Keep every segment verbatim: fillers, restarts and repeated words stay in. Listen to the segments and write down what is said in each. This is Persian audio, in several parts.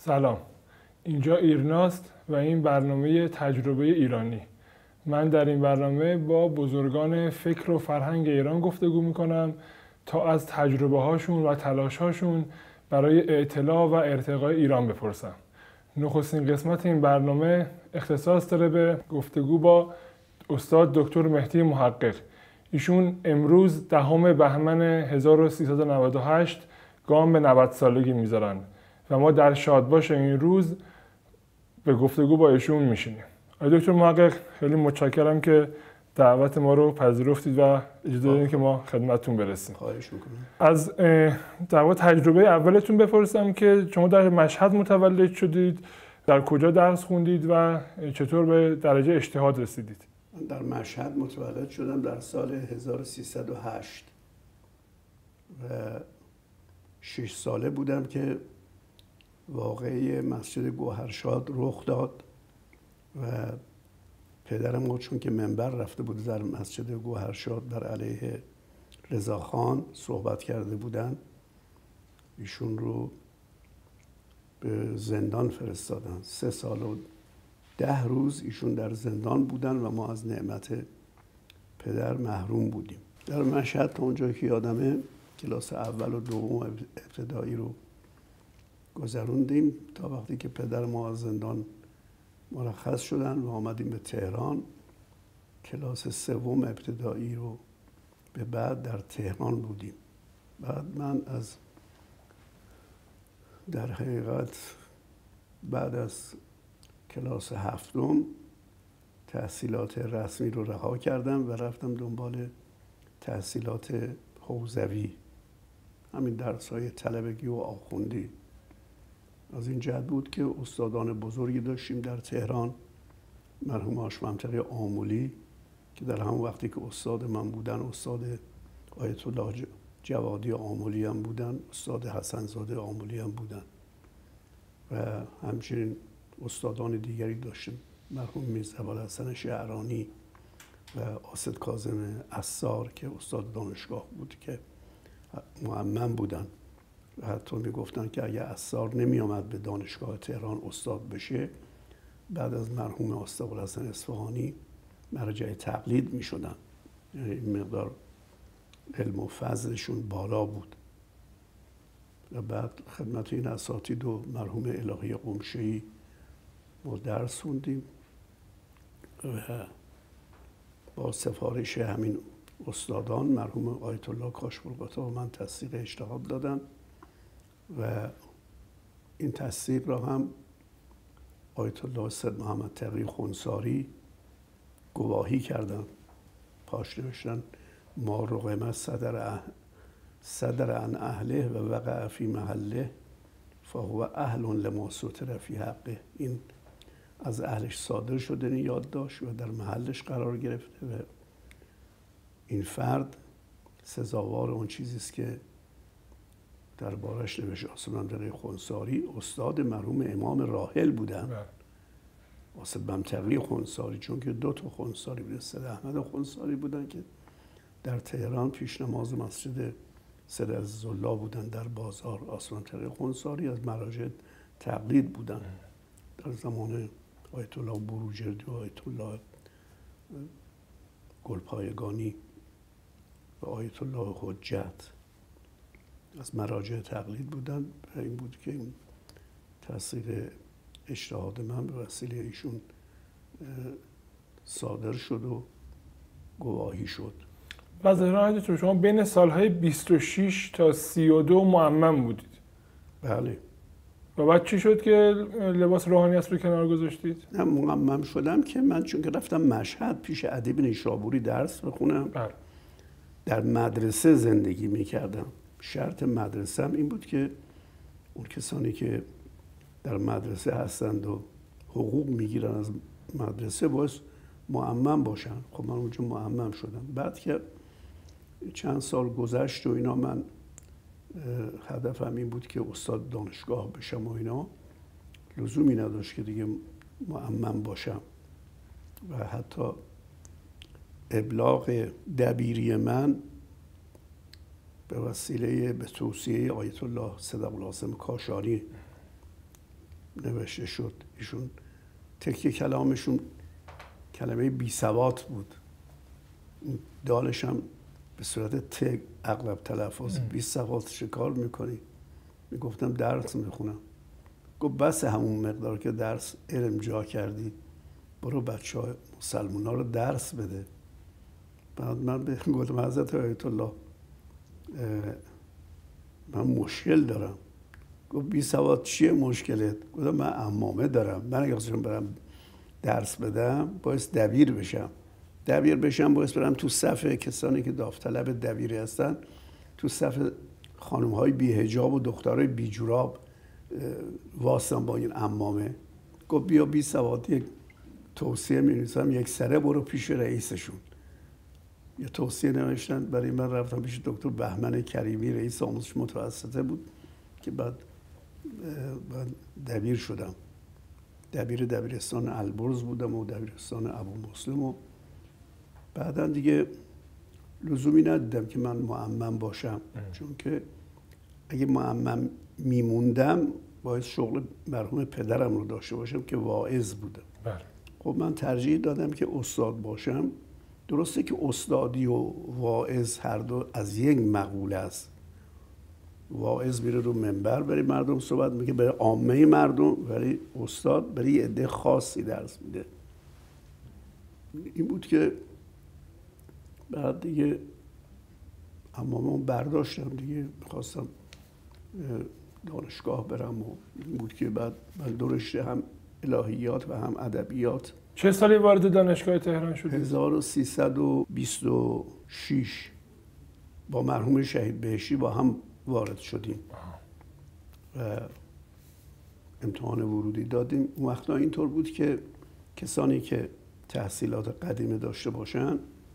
سلام، اینجا ایرناست و این برنامه تجربه ایرانی. من در این برنامه با بزرگان فکر و فرهنگ ایران گفتگو میکنم تا از تجربه هاشون و تلاش هاشون برای اطلاع و ارتقای ایران بپرسم. نخستین قسمت این برنامه اختصاص داره به گفتگو با استاد دکتر مهدی محقق. ایشون امروز دهم بهمن هزار و سیصد و نود و هشت گام به نود سالگی میذارن و ما در شادباش این روز به گفتگو با ایشون میشینیم. آقای دکتر محقق، خیلی متشکرم که دعوت ما رو پذیرفتید و اجازه دادید که ما خدمتتون برسیم. خواهش میکنم. از در واقع تجربه اولتون بپرسم که شما در مشهد متولد شدید، در کجا درس خوندید و چطور به درجه اجتهاد رسیدید؟ من در مشهد متولد شدم در سال هزار و سیصد و هشت و شش ساله بودم که واقعه مسجد گوهرشاد رخ داد و پدرم ما چون که منبر رفته بود در مسجد گوهرشاد بر علیه رضاخان صحبت کرده بودن، ایشون رو به زندان فرستادن. سه سال و ده روز ایشون در زندان بودن و ما از نعمت پدر محروم بودیم. در مشهد تا اونجا که یادمه کلاس اول و دوم ابتدایی رو گذروندیم تا وقتی که پدر ما از زندان مرخص شدن و آمدیم به تهران. کلاس سوم ابتدایی رو به بعد در تهران بودیم. بعد من از در حقیقت بعد از کلاس هفتم تحصیلات رسمی رو رها کردم و رفتم دنبال تحصیلات حوزوی، همین درس‌های طلبگی و آخوندی. از این جهت بود که استادان بزرگی داشتیم در تهران، مرحوم هاشم منطقه آملی که در همون وقتی که استاد من بودن استاد آیت الله جوادی آملی هم بودن، استاد حسن زاده آملی هم بودن و همچنین استادان دیگری داشتیم، مرحوم میرزا ابوالحسن شعرانی و آصد کاظم عصار که استاد دانشگاه بود که معمم بودن و حتی میگفتن که اگه عصار نمی آمد به دانشگاه تهران استاد بشه، بعد از مرحوم آصد ابوالحسن اصفهانی مرجع تقلید می شدن. یعنی این مقدار علم و فضلشون بالا بود. و بعد خدمت این اساتید و مرحوم الهی قمشه‌ای ما درس خوندیم و با سفارش همین استادان مرحوم آیت الله کاشف‌الغتا من تصدیق اجتهاد دادن و این تصدیق را هم آیت الله سید محمد تقی خنثاری گواهی کردن. پاش نوشتن ما رغم صدر اهل صدر عن اهله و وقع فی محله فهو اهل لما ستر فی حقه. این از اهلش صادر شده، این یادداشت و در محلش قرار گرفته و این فرد سزاوار اون چیزی است که دربارش نوشته. آصد منطقه خنثاری استاد مرحوم امام راحل بودن، آصد منطقه خنثاری، چون که دو تا خنثاری بودن، سید احمد خنثاری بودن که در تهران پیش نماز مسجد سید عزیزالله بودن در بازار. آصد منطقه خنثاری از مراجع تقلید بودن در زمان آیت الله بروجردی و آیت الله گلپایگانی و آیت الله حجت از مراجع تقلید بودن و این بود که این تصدیق اجتهاد من به وسیله ایشون صادر شد و گواهی شد. و ظاهراً شما بین سالهای بیست و شش تا سی و دو معمم بودید. بله. و بعد چی شد که لباس روحانیت رو کنار گذاشتید؟ نه، معمم شدم که من چون که رفتم مشهد پیش ادیب نیشابوری درس بخونم. بله. در مدرسه زندگی میکردم. شرط مدرسه هم این بود که اون کسانی که در مدرسه هستند و حقوق میگیرن از مدرسه باید معمم باشن. خب من اونجا معمم شدم. بعد که چند سال گذشت و اینا، من هدفم این بود که استاد دانشگاه بشم و اینا، لزومی نداشت که دیگه معمم باشم و حتی ابلاغ دبیری من به وسیله به توصیه آیت الله سید ابوالقاسم کاشانی نوشته شد. ایشون تکیه کلامشون کلمه بی سواد بود، دالش هم به صورت ت اغلب تلفظ، بی سواد شکار میکنی. میگفتم درس میخونم. گفت بس همون مقدار که درس علم جا کردی، برو بچه های مسلمان ها رو درس بده. بعد من به گفتم حضرت آیت الله من مشکل دارم. گفت بی سواد چیه مشکلت؟ گفتم من عمامه دارم، من اگه خواستم برم درس بدم باعث دبیر بشم، دبیر بشم باعث برم تو صف کسانی که داوطلب دبیری هستن، تو صف خانم های بی حجاب و دخترای بی جوراب واسم با این عمامه. گفت بیا بی سواد یک توصیه می نویسم، یک سره برو پیش رئیسشون. یه توصیه نوشتن برای من، رفتم پیش دکتر بهمن کریمی، رئیس آموزش متوسطه بود که بعد بعد دبیر شدم. دبیر دبیرستان البرز بودم و دبیرستان ابو مسلم و بعدا دیگه لزومی ندیدم که من معمم باشم، چون که اگه معمم میموندم باید شغل مرحوم پدرم رو داشته باشم که واعظ بودم. بله. خب من ترجیح دادم که استاد باشم. درسته که استادی و واعظ هر دو از یک مقوله است. واعظ میره رو منبر برای مردم صحبت میگه، برای عامه مردم، ولی استاد برای یه عده خاصی درس میده. این بود که بعد دیگه عمامو برداشتم دیگه، میخواستم دانشگاه برم و این بود که بعد من دو رشته هم الهیات و هم ادبیات. چه سالی وارد دانشگاه تهران شدید؟ هزار و سیصد و بیست و شش با مرحوم شهید بهشتی با هم وارد شدیم و امتحان ورودی دادیم. اون وقتا اینطور بود که کسانی که تحصیلات قدیمه داشته باشن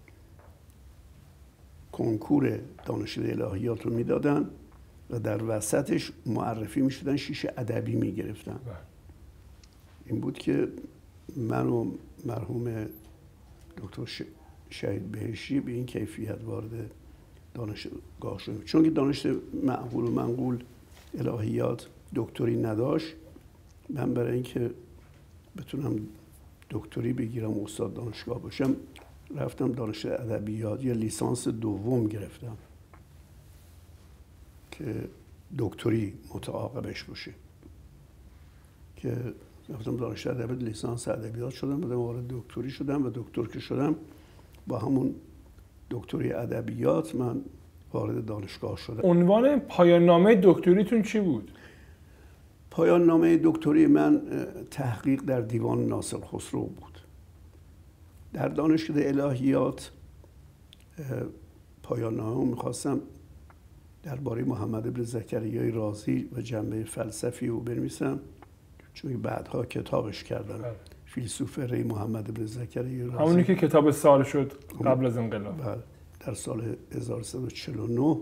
کنکور دانشگاه الهیات رو میدادن و در وسطش معرفی میشدن، شیشه ادبی میگرفتن. این بود که من و مرحوم دکتر شهید بهشتی به این کیفیت وارد دانشگاه شدیم. چون که دانش معقول و منقول الهیات دکتری نداشت، من برای اینکه بتونم دکتری بگیرم و استاد دانشگاه باشم رفتم دانشگاه ادبیات، یه لیسانس دوم گرفتم که دکتری متعاقبش باشه، که رفتم دانشگاه ادبیات لیسانس ادبیات شدم، بعد وارد دکتری شدم و دکتر که شدم با همون دکتری ادبیات من وارد دانشگاه شدم. عنوان پایان نامه دکتریتون چی بود؟ پایان نامه دکتری من تحقیق در دیوان ناصر خسرو بود. در دانشگاه الهیات پایان نامه میخواستم درباره محمد بن زکریای رازی و جنبه فلسفی او بنویسم، چون بعدها کتابش کردم. فیلسوف ری محمد بن زکریای رازی، همونی که کتاب سال شد قبل از انقلاب. بله، در سال هزار و سیصد و چهل و نه.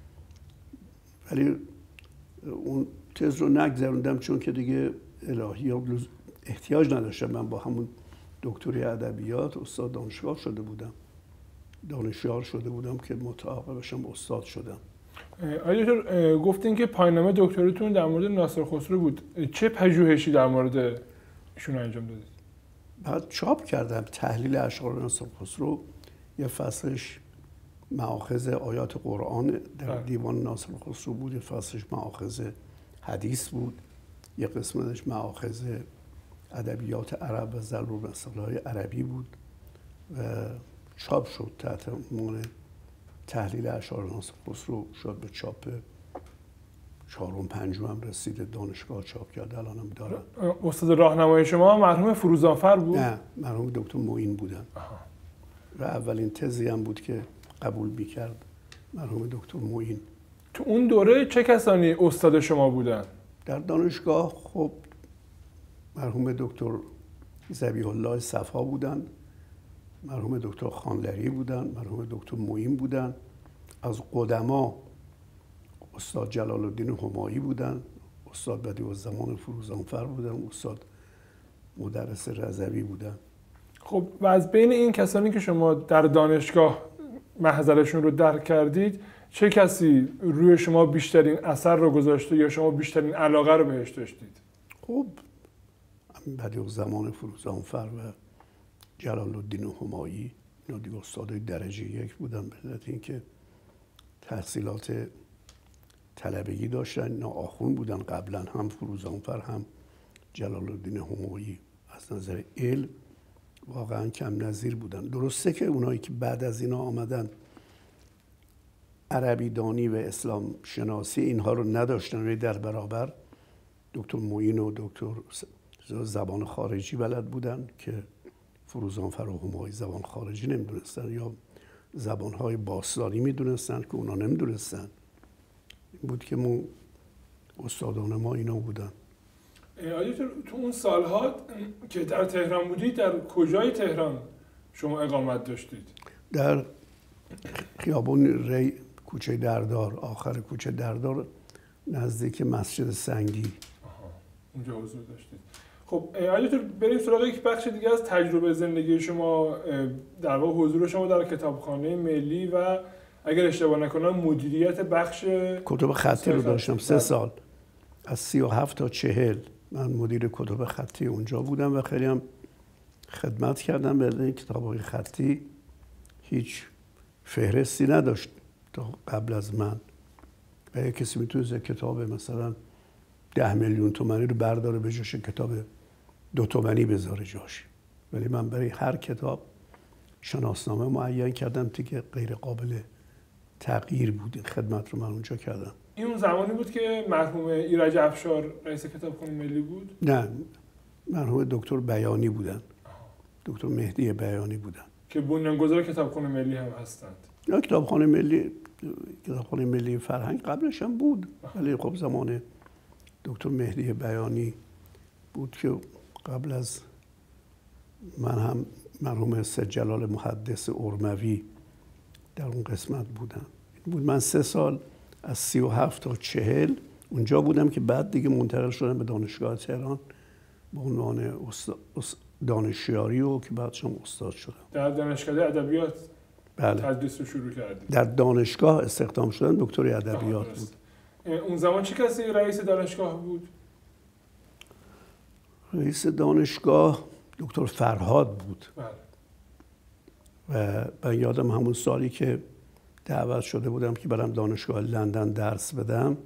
ولی اون تز رو نگذروندم چون که دیگه الهیات احتیاج نداشتم. من با همون دکتری ادبیات استاد دانشگاه شده بودم، دانشیار شده بودم که متعاقبشم استاد شدم. آقای دکتر گفتین که پایان‌نامه دکتریتون در مورد ناصر خسرو بود. چه پژوهشی در مورد ایشون انجام دادید؟ بعد چاپ کردم تحلیل اشعار ناصر خسرو، یه فصلش مآخذ آیات قرآن در دیوان ناصر خسرو بود، یه فصلش مآخذ حدیث بود، یه قسمتش مآخذ ادبیات عرب و ضرب المثل‌های عربی بود و چاپ شد تحت عنوان تحلیل اشعار ناصر خسرو. شد به چاپ چهارم پنجم هم رسید، دانشگاه چاپ کرده، الانم دارن. استاد راهنمای شما مرحوم فروزانفر بود؟ نه، مرحوم دکتر معین بودن. آها. و اولین تزی هم بود که قبول میکرد مرحوم دکتر معین. تو اون دوره چه کسانی استاد شما بودن؟ در دانشگاه خب مرحوم دکتر ذبیح الله صفا بودن، مرحوم دکتر خانلری بودن، مرحوم دکتر معین بودن. از قدما استاد جلال الدین همایی بودن، استاد بدیعالزمان فروزانفر بودن، استاد مدرس رضوی بودن. خب و از بین این کسانی که شما در دانشگاه محضرشون رو درک کردید، چه کسی روی شما بیشترین اثر رو گذاشته یا شما بیشترین علاقه رو بهش داشتید؟ خب بعد زمان فروزانفر و جلال الدین همایی اینا دیگه استادای درجه یک بودن، به علت اینکه تحصیلات طلبگی داشتن. اینا آخوند بودن قبلا، هم فروزانفر هم جلال الدین همایی از نظر علم واقعا کم نظیر بودن. درسته که اونایی که بعد از اینا آمدن عربی دانی و اسلام شناسی اینها رو نداشتن، ولی در برابر دکتر معین و دکتر زبان خارجی بلد بودن که فروزانفر و همایی زبان خارجی نمیدونستن یا زبانهای باستانی میدونستن که اونا نمیدونستن. این بود که ما استادان ما اینا بودن. آیا تو اون سالها که در تهران بودید در کجای تهران شما اقامت داشتید؟ در خیابون ری، کوچه دردار، آخر کوچه دردار نزدیک مسجد سنگی. آها، اونجا حضور داشتید. خب آیا تو بریم سراغ یک بخش دیگه از تجربه زندگی شما، در واقع حضور شما در کتابخانه ملی و اگر اشتباه نکنم مدیریت بخش کتب خطی رو داشتم سه سال، از سی و هفت تا چهل من مدیر کتب خطی اونجا بودم و خیلی هم خدمت کردم. به این کتاب‌های خطی هیچ فهرستی نداشت تا قبل از من و یک کسی میتونه کتاب مثلا ده میلیون تومانی رو برداره به جاش کتاب دو تومانی بذاره جاش، ولی من برای هر کتاب شناسنامه معین کردم که غیر قابل تغییر بود. این خدمت رو من اونجا کردم. این اون زمانی بود که مرحوم ایرج افشار رئیس کتابخانه ملی بود؟ نه، مرحوم دکتر بیانی بودن. دکتر مهدی بیانی بودن که بنیانگذار کتابخانه ملی هم هستند. نه، کتابخانه ملی کتابخانه ملی فرهنگ قبلش هم بود، ولی خب زمان دکتر مهدی بیانی بود که قبل از من هم مرحوم سید جلال محدث ارموی در اون قسمت بودن. بود من سه سال از سی و هفت تا چهل اونجا بودم که بعد دیگه منتقل شدم به دانشگاه تهران به عنوان دانشیاری و که بعدش هم استاد شدم. در دانشکده ادبیات بله. تدریس رو شروع کردید؟ در دانشگاه استخدام شدن، دکتر ادبیات بود. اون زمان چه کسی رئیس دانشگاه بود؟ رئیس دانشگاه دکتر فرهاد بود. بله. و من یادم همون سالی که دعوت شده بودم که برم دانشگاه لندن درس بدم،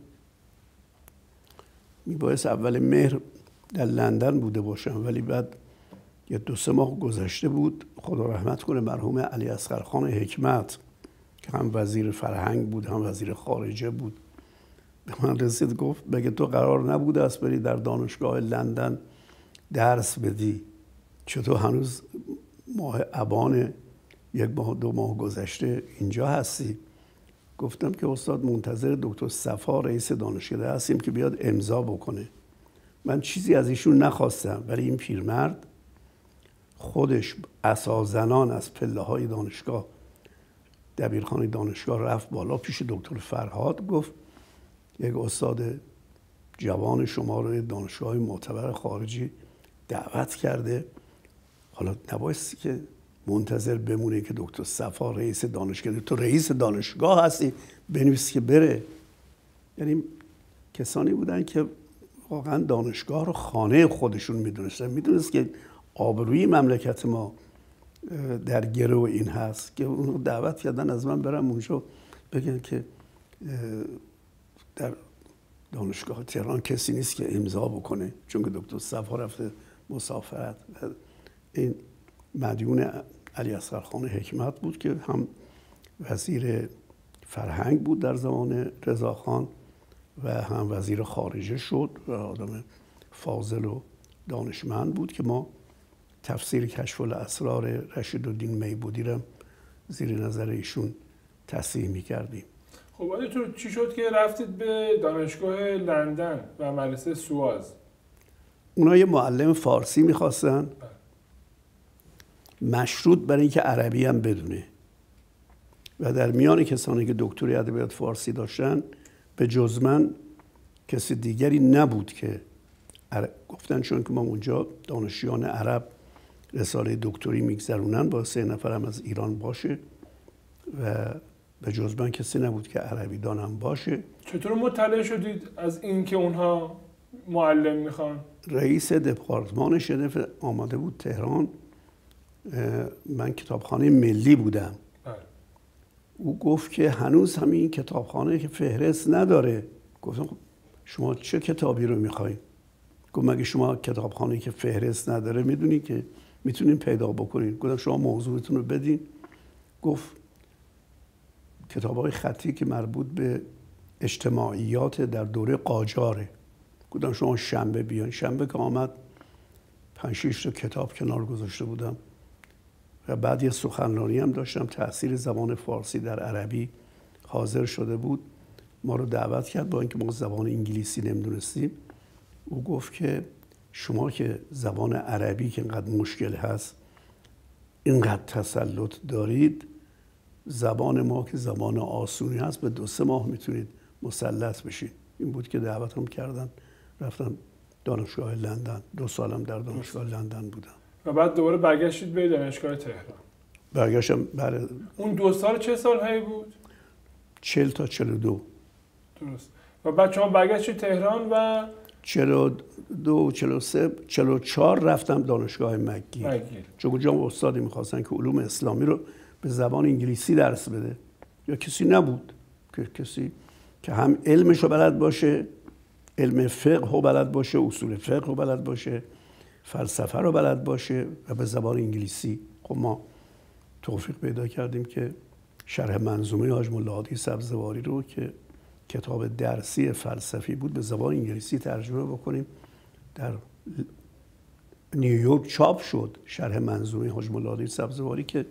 میبایست اول مهر در لندن بوده باشم، ولی بعد یه دو سه ماه گذشته بود. خدا رحمت کنه مرحوم علی اصغرخان حکمت که هم وزیر فرهنگ بود هم وزیر خارجه بود، به من رسید گفت مگه تو قرار نبوده است بری در دانشگاه لندن درس بدی؟ چطور هنوز ماه ابان یک ماه دو ماه گذشته اینجا هستی؟ گفتم که استاد منتظر دکتر صفا رئیس دانشکده هستیم که بیاد امضا بکنه. من چیزی از ایشون نخواستم، ولی این پیرمرد خودش عصازنان از پله های دانشگاه دبیرخانه دانشگاه رفت بالا پیش دکتر فرهاد، گفت یک استاد جوان شما رو دانشگاه معتبر خارجی دعوت کرده، حالا نبایستی که منتظر بمونه که دکتر صفا رئیس دانشگاه، تو رئیس دانشگاه هستی، بنویس که بره. یعنی کسانی بودن که واقعا دانشگاه رو خانه خودشون میدونستن، میدونست که آبروی مملکت ما در گرو این هست که اونو دعوت کردن از من برم اونجا بگن که در دانشگاه تهران کسی نیست که امضا بکنه، چون که دکتر صفا رفته مسافرت. این مدیون علی اصغرخان حکمت بود که هم وزیر فرهنگ بود در زمان رضاخان و هم وزیر خارجه شد و آدم فاضل و دانشمند بود که ما تفسیر کشف الاسرار رشیدالدین میبودی رو زیر نظر ایشون تصحیح می‌کردیم. خب آیا تو چی شد که رفتید به دانشگاه لندن و مدرسه سواز؟ اونا یه معلم فارسی می‌خواستن مشروط برای اینکه عربی هم بدونه و در میان کسانی که دکتری ادبیات فارسی داشتن به جز من کسی دیگری نبود که عرب. گفتن چون که ما اونجا دانشجویان عرب رساله دکتری میگذرونن با سه نفرم از ایران باشه و به جز من کسی نبود که عربی دانم باشه. چطور مطلع شدید از این که اونها معلم میخوان؟ رئیس دپارتمان شنف آماده بود تهران. من کتابخانه ملی بودم. او گفت که هنوز همین کتابخانه که فهرست نداره. گفتم خب شما چه کتابی رو میخواین؟ گفت مگه شما کتابخانه که فهرست نداره میدونی که میتونین پیدا بکنین؟ گفتم شما موضوعتون رو بدین. گفت کتاب‌های خطی که مربوط به اجتماعیات در دوره قاجاره. گفتم شما شنبه بیان. شنبه که آمد پنج شش تا کتاب کنار گذاشته بودم و بعد یه سخنرانی هم داشتم. تأثیر زبان فارسی در عربی حاضر شده بود، ما رو دعوت کرد با اینکه ما زبان انگلیسی نمیدونستیم. او گفت که شما که زبان عربی که اینقدر مشکل هست اینقدر تسلط دارید، زبان ما که زبان آسونی هست به دو سه ماه میتونید مسلط بشید. این بود که دعوتم کردن، رفتم دانشگاه لندن. دو سالم در دانشگاه لندن بودم و بعد دوباره برگشتید به دانشگاه تهران. برگشتم. برای اون دو سال چه سالهایی بود؟ چهل تا چهل و دو. درست. و بعد شما برگشتید تهران و چهل و دو، چهل و سه، چهل و چهار رفتم دانشگاه مکگیل. مکگیل. چون اونجا استادی میخواستن که علوم اسلامی رو به زبان انگلیسی درس بده. یا کسی نبود که کسی که هم علمش رو بلد باشه، علم فقه رو بلد باشه، اصول فقه رو بلد باشه، فلسفه رو بلد باشه و به زبان انگلیسی. خب ما توفیق پیدا کردیم که شرح منظومه حاج ملا هادی سبزواری رو که کتاب درسی فلسفی بود به زبان انگلیسی ترجمه بکنیم. در نیویورک چاپ شد شرح منظومه حاج ملا هادی سبزواری که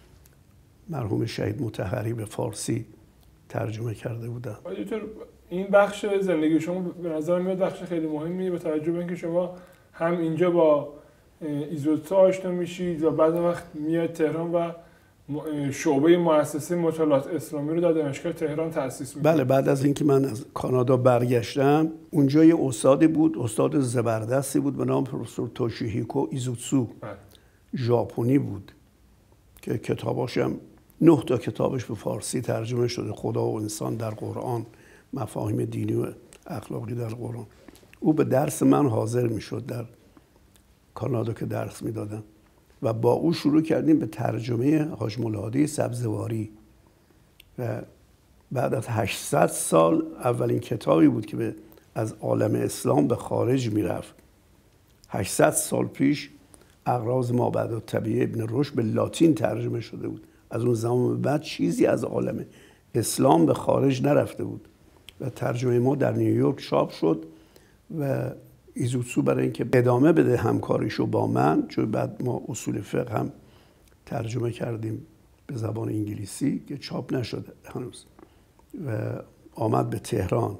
مرحوم شهید مطهری به فارسی ترجمه کرده بودن. این بخش زندگی شما به نظر میاد بخش خیلی مهمیه، به توجه به اینکه شما هم اینجا با ایزوتسو آشنا میشید و بعد وقت میاد تهران و شعبه مؤسسه مطالعات اسلامی رو در دانشگاه تهران تأسیس میکنید. بله، بعد از اینکه من از کانادا برگشتم اونجا یه استادی بود، استاد زبردستی بود به نام پروفسور توشیهیکو ایزوتسو. بله. ژاپنی بود که کتاباشم نه تا کتابش به فارسی ترجمه شده. خدا و انسان در قرآن، مفاهیم دینی و اخلاقی در قرآن. او به درس من حاضر میشد در کانادا که درس میدادم و با او شروع کردیم به ترجمه حاج ملا هادی سبزواری و بعد از هشتصد سال اولین کتابی بود که به از عالم اسلام به خارج میرفت. هشتصد سال پیش اغراض ما بعد الطبیعه ابن رشد به لاتین ترجمه شده بود. از اون زمان به بعد چیزی از عالم اسلام به خارج نرفته بود و ترجمه ما در نیویورک چاپ شد و ایزوتسو برای اینکه ادامه بده همکاریشو با من، چون بعد ما اصول فقه هم ترجمه کردیم به زبان انگلیسی که چاپ نشده هنوز و آمد به تهران.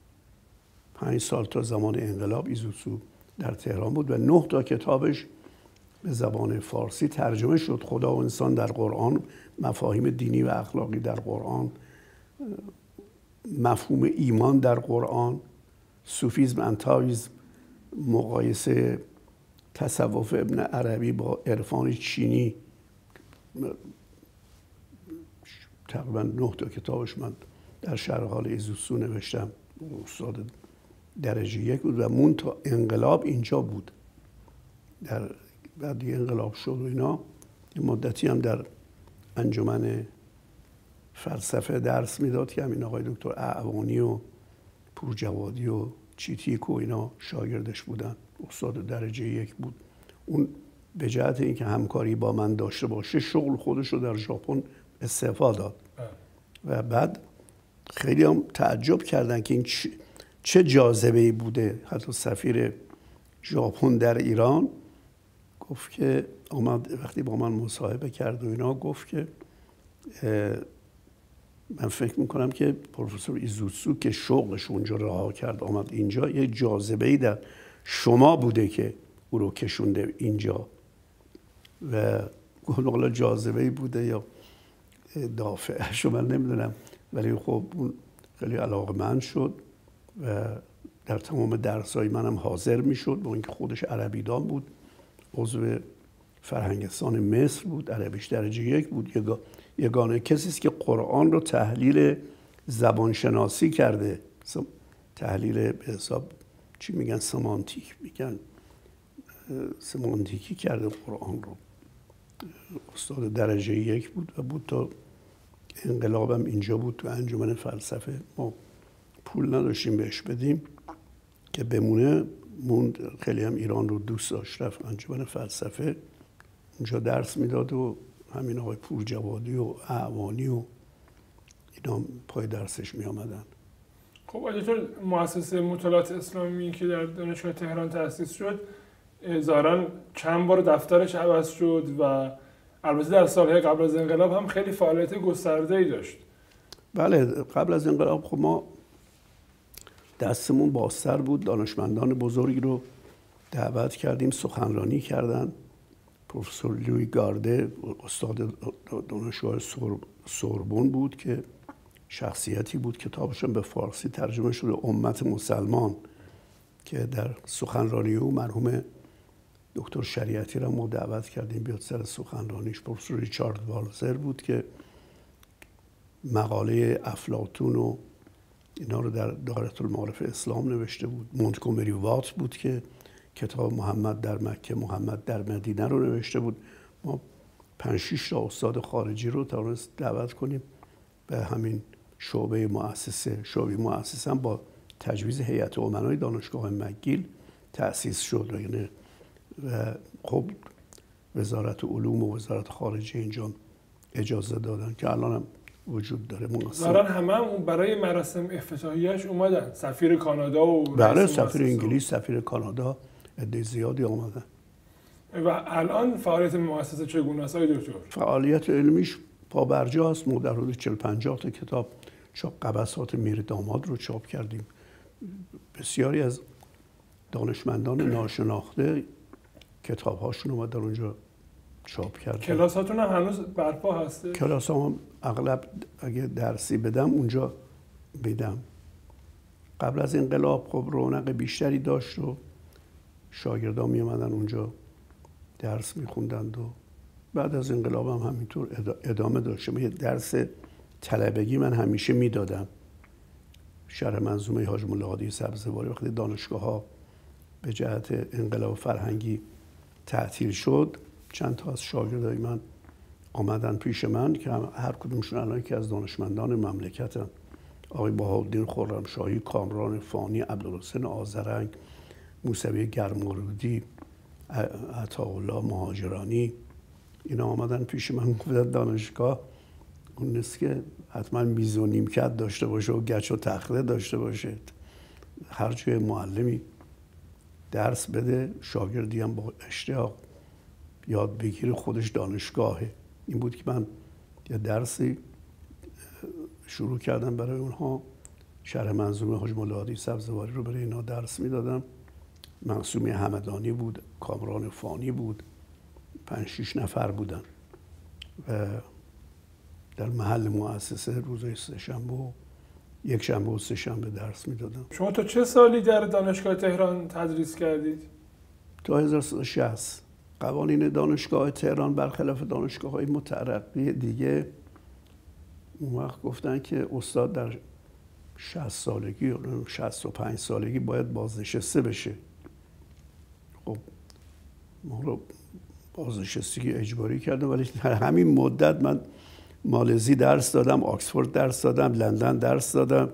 پنج سال تا زمان انقلاب ایزوتسو در تهران بود و نه تا کتابش به زبان فارسی ترجمه شد. خدا و انسان در قرآن، مفاهیم دینی و اخلاقی در قرآن، مفهوم ایمان در قرآن، صوفیزم انتایزم، مقایسه تصوف ابن عربی با عرفان چینی. تقریبا نه تا کتابش من در شرح حال ایزوتسو نوشتم. استاد درجه یک بود و مون تا انقلاب اینجا بود. در بعد انقلاب شد و اینا یه مدتی هم در انجمن فلسفه درس میداد که همین آقای دکتر اعوانی و پورجوادی و چیتیک و اینا شاگردش بودن. استاد درجه یک بود. اون به جهت اینکه همکاری با من داشته باشه شغل خودش رو در ژاپن استعفا داد و بعد خیلی هم تعجب کردن که این چه جاذبه‌ای بوده. حتی سفیر ژاپن در ایران گفت که آمد وقتی با من مصاحبه کرد و اینا گفت که من فکر میکنم که پروفسور ایزوتسو که شغلش اونجا رها کرد آمد اینجا، یه جاذبه‌ای در شما بوده که او رو کشونده اینجا و حالا جاذبه‌ای بوده یا دافعش من نمیدونم، ولی خب اون خیلی علاقه‌مند شد و در تمام درس‌های منم حاضر میشد با اینکه خودش عربیدان بود، عضو فرهنگستان مصر بود، عربیش درجه یک بود. یگانه کسی است که قرآن رو تحلیل زبانشناسی کرده، تحلیل به حساب چی میگن سمانتیک میگن، سمانتیکی کردم قرآن رو. استاد درجه یک بود و بود تا انقلابم اینجا بود تو انجمن فلسفه. ما پول نداشتیم بهش بدیم که بمونه، موند. خیلی هم ایران رو دوست داشت، رفت انجمن فلسفه، اونجا درس میداد و همین آقای پورجوادی و اعوانی و اینا پای درسش می آمدن. خب آقای مؤسسه مطالعات اسلامی که در دانشگاه تهران تأسیس شد ظاهراً چند بار دفترش عوض شد و البته در سالهای قبل از انقلاب هم خیلی فعالیت گسترده‌ای داشت. بله، قبل از انقلاب خب ما دستمون بازتر بود. دانشمندان بزرگی رو دعوت کردیم، سخنرانی کردن. پروفسور لوی گارده استاد دانشگاه سوربن بود که شخصیتی بود، کتابشون به فارسی ترجمه شده، امت مسلمان، که در سخنرانی او مرحوم دکتر شریعتی را ما دعوت کردیم بیاد سر سخنرانیش. پروفسور ریچارد والزر بود که مقاله افلاطون و اینا رو در دایره المعارف اسلام نوشته بود. مونتگومری وات بود که کتاب محمد در مکه، محمد در مدینه رو نوشته بود. ما پنج شش تا استاد خارجی رو توانست دعوت کنیم به همین شعبه مؤسسه. شعبه مؤسسه هم با تجویز هیئت امنای دانشگاه مکگیل تأسیس شد. یعنی خب وزارت علوم و وزارت خارجه اینجا اجازه دادن که الان هم وجود داره. ظاهراً همه هم برای مراسم افتتاحیه‌اش اومدن، سفیر کانادا و بله، سفیر انگلیس، سفیر کانادا، عده زیادی آمدن. و الان فعالیت مؤسسه چگونه است آقای دکتر؟ فعالیت علمیش پابرجاست. ما در حدود چهل پنجاه تا کتاب چاپ قبسات میر داماد رو چاپ کردیم. بسیاری از دانشمندان ناشناخته کتاب‌هاشون رو ما در اونجا چاپ کردیم. کلاساتون هم هنوز برپا هسته؟ کلاس هم اغلب اگه درسی بدم اونجا بدم. قبل از انقلاب خب رونق بیشتری داشت و شاگردان می اومدن اونجا درس میخوندند و بعد از انقلاب هم همینطور ادامه داشت. یه درس طلبگی من همیشه میدادم. شرح منظومه حاج مولا هادی سبزواری وقتی دانشگاه ها به جهت انقلاب فرهنگی تعطیل شد، چند تا از شاگردای من آمدن پیش من که هر کدومشون الان که از دانشمندان مملکتن. آقای بهاءالدین خرمشاهی، کامران فانی، عبدالحسین آذرنگ، موسوی گرمارودی، عطاالله مهاجرانی، اینا آمدن پیش من گفتن دانشگاه اون نیست که حتما میز و نیمکت داشته باشه و گچ و تخته داشته باشه. هر جای معلمی درس بده، شاگردی هم با اشتیاق یاد بگیره، خودش دانشگاهه. این بود که من یه درسی شروع کردم برای اونها. شرح منظومه حاج مولا هادی سبزواری رو برای اینا درس میدادم. معصومی همدانی بود، کامران فانی بود، پنج شیش نفر بودن و در محل مؤسسه روزهای سه شنبه و یک شنبه و سه شنبه درس میدادم. شما تا چه سالی در دانشگاه تهران تدریس کردید؟ تا هزار و سیصد و شصت. قوانین دانشگاه تهران برخلاف دانشگاه‌های مترقی دیگه اون وقت گفتن که استاد در شصت سالگی یا شصت و پنج سالگی باید بازنشسته بشه. خب ما رو بازنشستگی اجباری کردم، ولی در همین مدت من مالزی درس دادم، آکسفورد درس دادم، لندن درس دادم،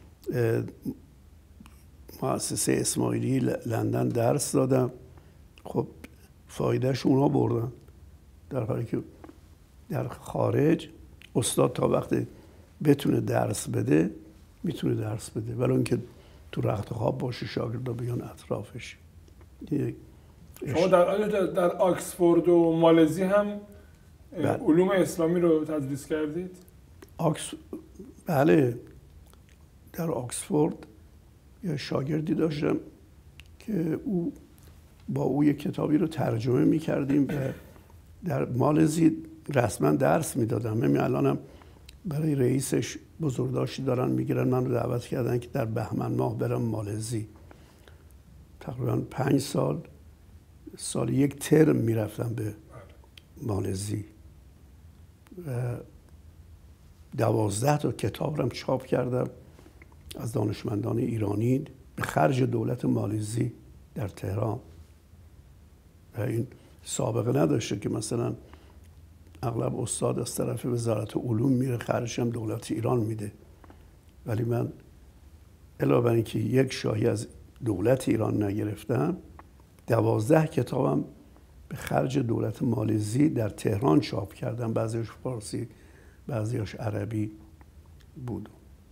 مؤسسه اسماعیلی لندن درس دادم. خب فایدهش اونا بردن، در حالی که در خارج استاد تا وقتی بتونه درس بده میتونه درس بده، ولی اون که تو رخت خواب باشه شاگردا بیان اطرافش. شما در در آکسفورد و مالزی هم بله. علوم اسلامی رو تدریس کردید؟ آکس... بله، در آکسفورد یه شاگردی داشتم که او با او یک کتابی رو ترجمه می‌کردیم و در مالزی رسما درس میدادم. همین الانم برای رئیسش بزرگداشتی دارن میگیرن، من رو دعوت کردن که در بهمن ماه برم مالزی. تقریبا پنج سال سال یک ترم میرفتم به مالزی و دوازده تا کتاب رو چاپ کردم از دانشمندان ایرانی به خرج دولت مالزی در تهران. و این سابقه نداشته که مثلا اغلب استاد از طرف وزارت علوم میره، خرجش هم دولت ایران میده. ولی من علاوه بر اینکه یک شاهی از دولت ایران نگرفتم، دوازده کتابم به خرج دولت مالزی در تهران چاپ کردم، بعضیش فارسی بعضیش عربی بود.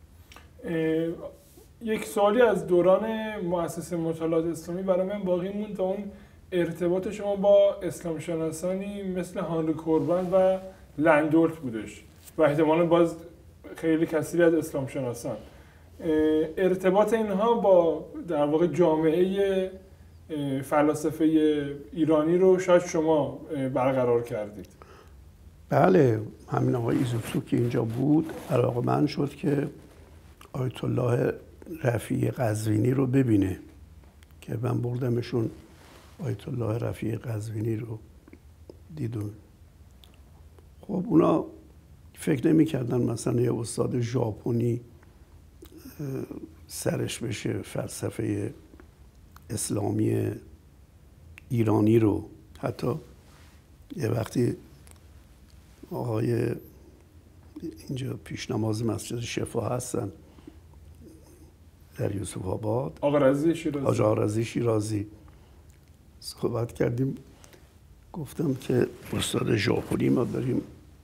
یک سوالی از دوران مؤسسه مطالعات اسلامی برای من باقی موند و اون ارتباط شما با اسلام شناسانی مثل هانری کوربن و لندولت بودش و احتمالاً باز خیلی کثیری از اسلام شناسان. ارتباط اینها با در واقع جامعه فلاسفه ایرانی رو شاید شما برقرار کردید. بله، همین آقای ایزوسو که اینجا بود علاقه‌مند شد که آیت الله رفیع قزوینی رو ببینه که من بردمشون. آیت الله رفیع قزوینی رو دیدون. خب اونا فکر نمی کردن مثلا یه استاد ژاپنی سرش بشه فلسفه اسلامی ایرانی رو. حتی یه وقتی آقای اینجا پیش نماز مسجد شفا هستن در یوسف آباد، آقا رضی شیرازی آقا رضی شیرازی صحبت کردیم، گفتم که استاد ژاپنی ما داریم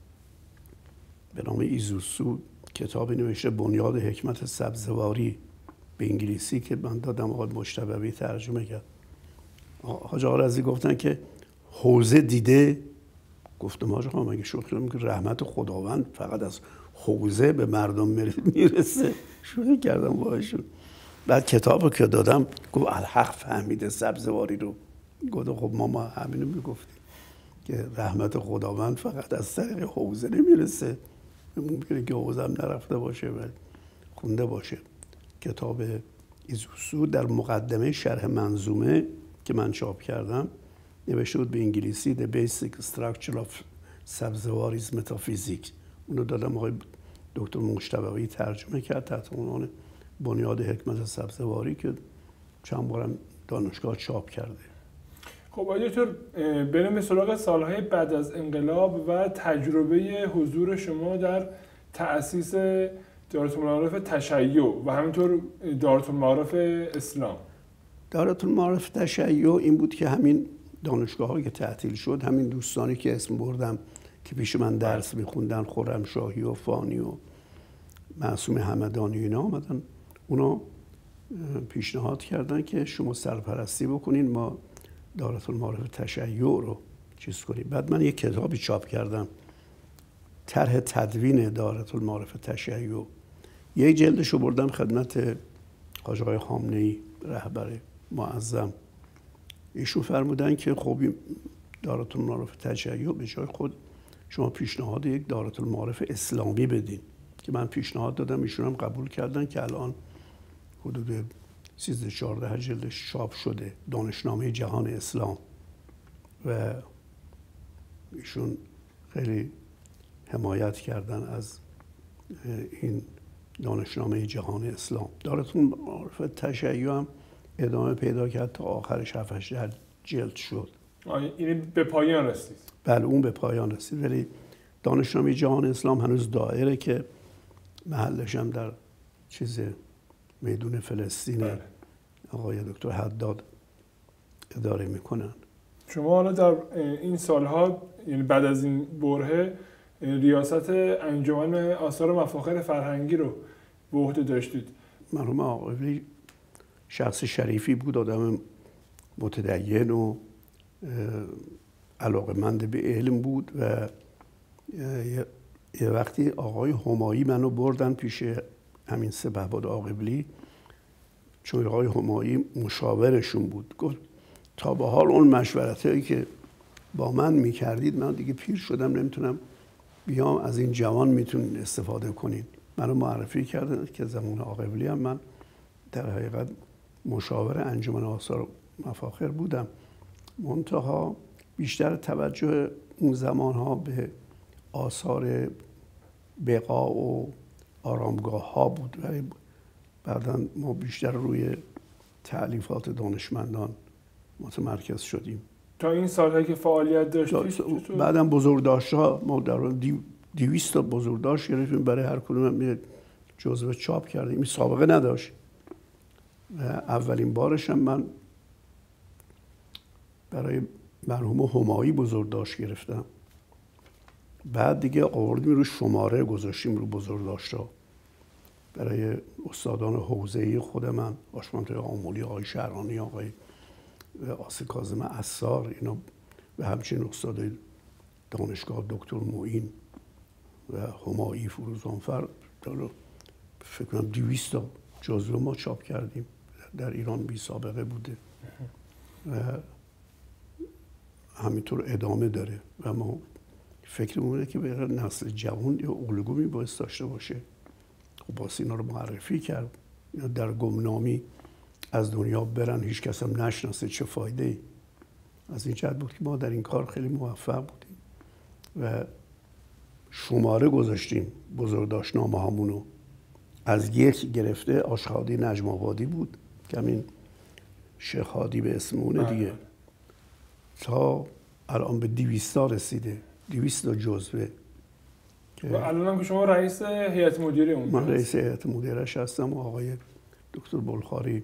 به نام ایزوسو کتابی نوشته بنیاد حکمت سبزواری به انگلیسی که من دادم آقای مجتبی ترجمه کرد. حاج آقا رضی گفتن که حوزه دیده. گفتم حاج آقا مگه شوخی میگه رحمت خداوند فقط از حوزه به مردم میرسه؟ شوخی کردم باهاشون. بعد کتابو که دادم گفت الحق فهمیده سبزواری رو. گفتم خب ما ما همینو میگفتیم که رحمت خداوند فقط از طریق حوزه نمیرسه، ممکنه که حوزه هم نرفته باشه ولی خونده باشه. کتاب ایزوسو در مقدمه شرح منظومه که من چاپ کردم نوشته بود به انگلیسی The Basic Structure of Sabzewaris Metaphysics. اونو دادم آقای دکتر مجتبی ترجمه کرد تحت عنوان بنیاد حکمت سبزواری که چند بارم دانشگاه چاپ کرده. خب آقای دکتر، بریم به سراغ سالهای بعد از انقلاب و تجربه حضور شما در تأسیس دارالمعارف تشیع و همینطور دارالمعارف اسلام. دارالمعارف تشیع این بود که همین دانشگاه‌ها که تعطیل شد، همین دوستانی که اسم بردم که پیش من درس می‌خوندن، خرمشاهی و فانی و معصوم همدانی اینا آمدن، اونا پیشنهاد کردن که شما سرپرستی بکنین، ما دارالمعارف تشیع رو چیز کنیم. بعد من یک کتابی چاپ کردم، طرح تدوین دارالمعارف تشیع. یک جلدش رو بردم خدمت حاج آقای خامنه‌ای رهبر معظم. ایشون فرمودن که خب دارالمعارف تشیع به جای خود شما پیشنهاد یک دارالمعارف اسلامی بدین، که من پیشنهاد دادم، ایشون هم قبول کردن که الان حدود سیزده چهارده جلدش چاپ شده، دانشنامه جهان اسلام. و ایشون خیلی حمایت کردن از این دانشنامه جهان اسلام. دارالمعارف تشیع هم ادامه پیدا کرد تا آخرش هفت هشت جلد شد. این به پایان رسید؟ بله اون به پایان رسید، ولی دانشنامه جهان اسلام هنوز دائره که محلش هم در چیز میدون فلسطین بله. آقای دکتر حداد اداره میکنن. شما حالا در این سالها، یعنی بعد از این برهه، ریاست انجمن آثار و مفاخر فرهنگی رو به عهده داشتید. مرحوم آقایی شخص شریفی بود، آدم متدین و علاقه‌مند به علم بود و یه وقتی آقای همایی منو بردن پیش همین سپهبد عاقبلی، چون آقای همایی مشاورشون بود. گفت تا به حال اون مشورتایی که با من میکردید، من دیگه پیر شدم نمیتونم بیام، از این جوان میتونین استفاده کنین. منو معرفی کردن که زمان عاقبلی هم من در حقیقت مشاور انجمن آثار و مفاخر بودم. منتها بیشتر توجه اون زمانها به آثار بقا و آرامگاه ها بود، ولی بعدا ما بیشتر روی تألیفات دانشمندان متمرکز شدیم. تا این سالهایی که فعالیت داشتید بعدم بزرگداشت‌ها ما در دویست تا بزرگداشت گرفتیم، برای هر کدوم یه جزوه چاپ کردیم. این سابقه نداشت. اولین بارش هم من برای مرحوم همایی بزرگداشت گرفتم. بعد دیگه آوردیم رو شماره گذاشتیم رو بزرگداشت‌ها برای استادان حوزه‌ای خود من، آشمانتای آمولی، آقای شهرانی، آقای آصف کاظم عصار، اینا و همچنین استاد دانشگاه دکتر معین و همایی فروزانفر. فکر کنم دویست تا جزوه ما چاپ کردیم. در ایران بی سابقه بوده و همینطور ادامه داره و ما فکرمونه که برای نسل جوان یا الگویی باعث داشته باشه. خب باید اینا رو معرفی کرد. اینا در گمنامی از دنیا برن، هیچ کس هم نشناسه، چه فایده ای؟ از این جهت بود که ما در این کار خیلی موفق بودیم و شماره گذاشتیم بزرگداشت‌نامه هامونو. از یک گرفته آشخادی نجم آبادی بود که همین شیخ هادی به اسم اونه دیگه، تا الان به دویستا رسیده، دویست جزوه. و الان هم که شما رئیس هیئت مدیره اون؟ من رئیس هیئت مدیرش هستم و آقای دکتر بلخاری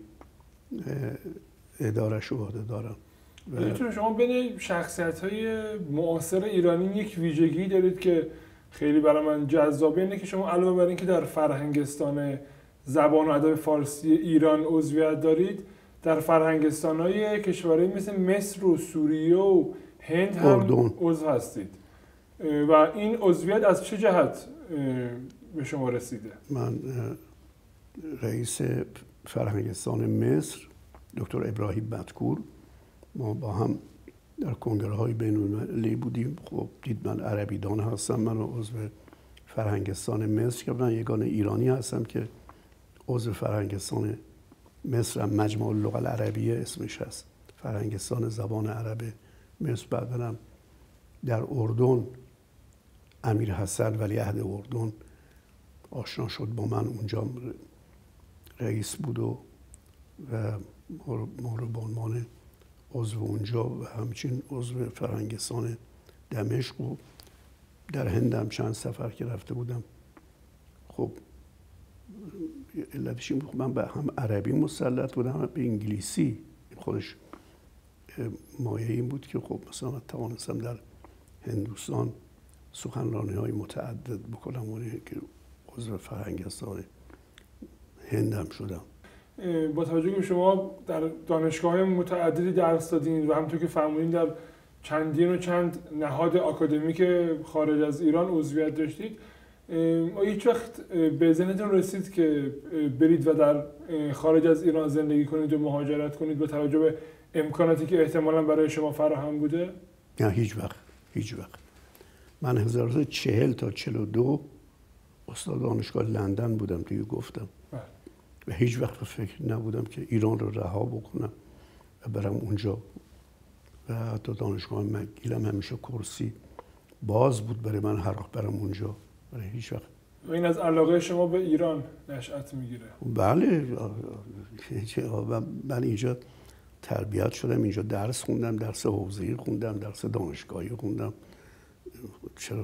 ادارش رو عهده دارم. میتونه شما بین شخصیت‌های معاصر ایرانی یک ویژگی دارید که خیلی برای من جذابه، اینه که شما علاوه بر اینکه در فرهنگستان زبان و ادب فارسی ایران عضویت دارید، در فرهنگستان‌های کشورهای مثل مصر و سوریه و هند هم عضو هستید و این عضویت از چه جهت به شما رسیده؟ من رئیس فرهنگستان مصر دکتر ابراهیم بدکور، ما با هم در کنگره های بین المللی بودیم. خب دید من عربی دان هستم، من عضو فرهنگستان مصر که من یگانه ایرانی هستم که عضو فرهنگستان مصر هم مجمع اللغة العربیه اسمش هست، فرهنگستان زبان عرب مصر. بعدم در اردن امیر حسن ولیعهد اردن آشنا شد با من، اونجا رئیس بود و ما رو به عنوان عضو اونجا و همچنین عضو فرهنگستان دمشق و در هند هم چند سفر که رفته بودم. خب علتش این بود من به هم عربی مسلط بودم هم به انگلیسی. خودش مایه این بود که خب مثلا توانستم در هندوستان سخنرانی های متعدد بکنم و که عضو فرهنگستان هند هم شدم. با توجه که شما در دانشگاه متعددی درس دادین و همونطور که فرمودین در چندین و چند نهاد آکادمیک خارج از ایران عضویت داشتید، هیچ وقت به ذهنتون رسید که برید و در خارج از ایران زندگی کنید و مهاجرت کنید با توجه به امکاناتی که احتمالاً برای شما فراهم بوده؟ نه هیچ وقت، هیچ وقت. من هزار و نهصد و چهل تا چهل و دو استاد دانشگاه لندن بودم دیگه گفتم و هیچ وقت فکر نبودم که ایران رو رها بکنم و برم اونجا و حتی دانشگاه مکگیل هم همیشه کرسی باز بود برای من هر وقت برم اونجا. برای هیچ وقت. و این از علاقه شما به ایران نشأت میگیره؟ بله، من اینجا تربیت شدم، اینجا درس خوندم، درس حوزه‌ای خوندم، درس دانشگاهی خوندم. چرا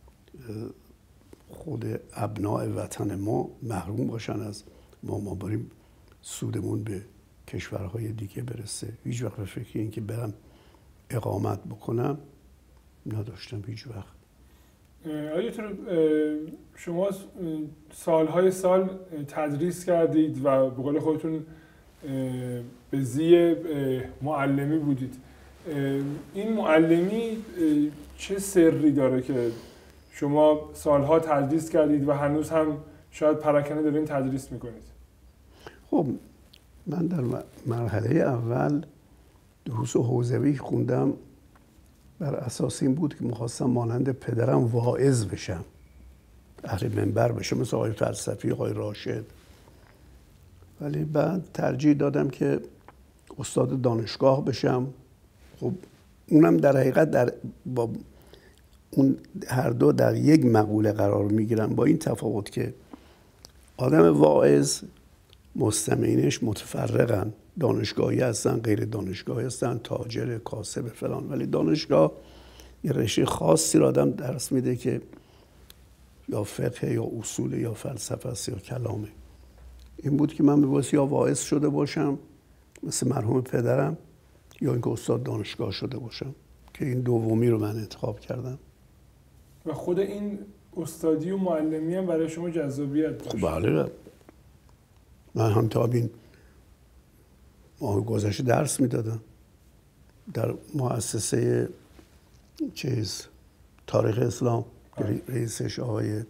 خود ابناء وطن ما محروم باشن از ما، ما بریم سودمون به کشورهای دیگه برسه؟ هیچ وقت فکر این که برم اقامت بکنم نداشتم هیچ وقت. آیا شما سالهای سال تدریس کردید و به قول خودتون به زی معلمی بودید. این معلمی چه سری داره که شما سالها تدریس کردید و هنوز هم شاید پراکنده دارین تدریس میکنید؟ خب من در مرحله اول دروس حوزوی خوندم، بر اساس این بود که میخواستم مانند پدرم واعظ بشم، اهل منبر بشم مثل آقای فلسفی، آقای راشد. ولی بعد ترجیح دادم که استاد دانشگاه بشم. خب اونم در حقیقت در با اون هر دو در یک مقوله قرار میگیرن، با این تفاوت که آدم واعظ مستمعینش متفرقن، دانشگاهی هستن، غیر دانشگاهی هستن، تاجر، کاسب، فلان. ولی دانشگاه یه رشته خاصی رو آدم درس میده که یا فقه یا اصول یا فلسفه است یا کلامه. این بود که من می‌بایست یا واعظ شده باشم مثل مرحوم پدرم، یا اینکه استاد دانشگاه شده باشم، که این دومی رو من انتخاب کردم. و خود این استادی و معلمی هم برای شما جذابیت داشت؟ بله، من هم تا این ماه گذشته درس میدادم در مؤسسه چیز تاریخ اسلام، رئیسش آقای